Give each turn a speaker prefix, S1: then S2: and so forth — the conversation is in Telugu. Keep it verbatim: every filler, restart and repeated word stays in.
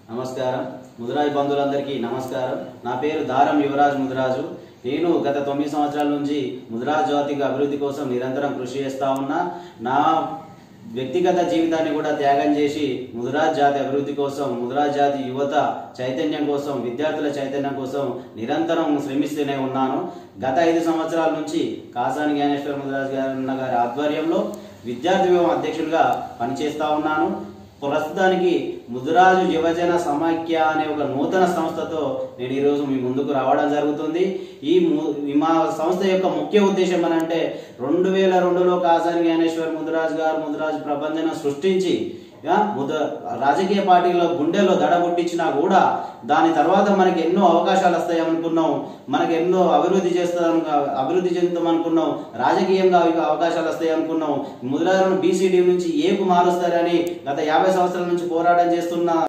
S1: నమస్కారం ముదిరాజు బంధువులందరికీ నమస్కారం। నా పేరు దారం యువరాజ్ ముదిరాజు। నేను గత తొమ్మిది సంవత్సరాల నుంచి ముదిరాజ్ జాతి అభివృద్ధి కోసం నిరంతరం కృషి చేస్తా ఉన్నా। నా వ్యక్తిగత జీవితాన్ని కూడా త్యాగం చేసి ముదిరాజ్ జాతి అభివృద్ధి కోసం, ముదిరాజ్ జాతి యువత చైతన్యం కోసం, విద్యార్థుల చైతన్యం కోసం నిరంతరం శ్రమిస్తూనే ఉన్నాను। గత ఐదు సంవత్సరాల నుంచి కాసాని జ్ఞానేశ్వర ముదిరాజ్ గారి ఆధ్వర్యంలో విద్యార్థి విభాగం అధ్యక్షులుగా పనిచేస్తా ఉన్నాను। ప్రస్తుతానికి ముదిరాజు యువజన సమాఖ్య అనే ఒక నూతన సంస్థతో నేను ఈరోజు మీ ముందుకు రావడం జరుగుతుంది। ఈ మా సంస్థ యొక్క ముఖ్య ఉద్దేశం అంటే రెండు వేల రెండులో కాసాని జ్ఞానేశ్వర ముదిరాజు గారు ముదిరాజు ప్రపంచం సృష్టించి ముద రాజకీయ పార్టీలో గుండెల్లో దడబుట్టించినా కూడా దాని తర్వాత మనకి ఎన్నో అవకాశాలు వస్తాయి అనుకున్నాం, మనకి ఎన్నో అభివృద్ధి చేస్తాం అభివృద్ధి చెందుతాం అనుకున్నాం, రాజకీయంగా అవకాశాలు వస్తాయి అనుకున్నాం। ముదిరాజులను బీసీడీ నుంచి ఏకు మారుస్తారని గత యాభై సంవత్సరాల నుంచి పోరాటం చేస్తున్న